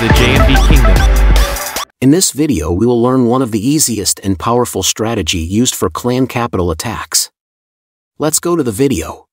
the JMD Kingdom. In this video we will learn one of the easiest and powerful strategy used for clan capital attacks. Let's go to the video.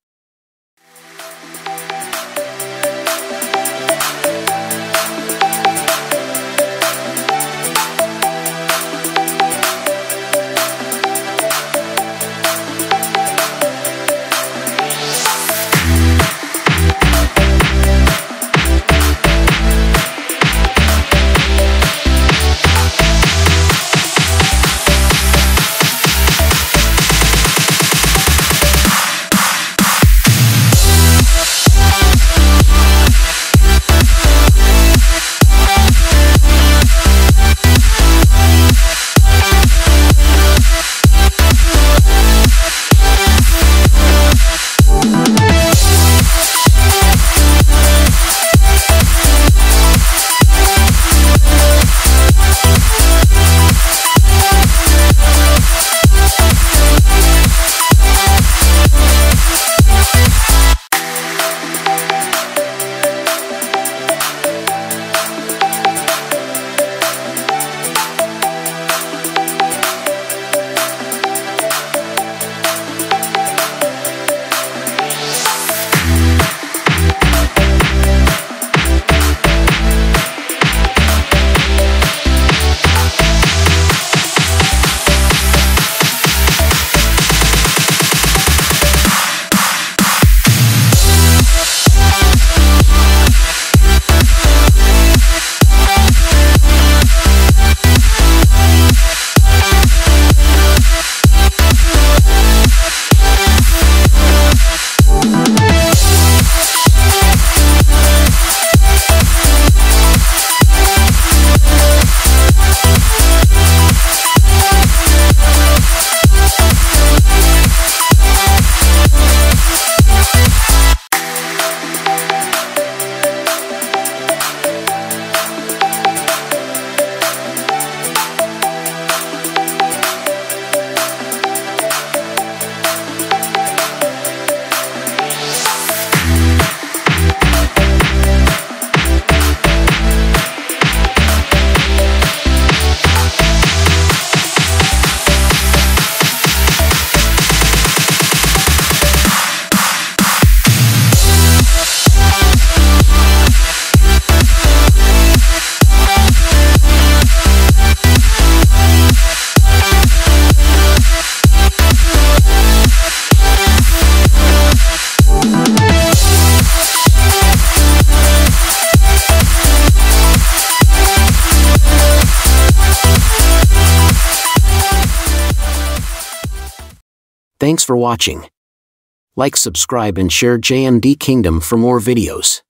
Thanks for watching. Like, subscribe and share JMD Kingdom for more videos.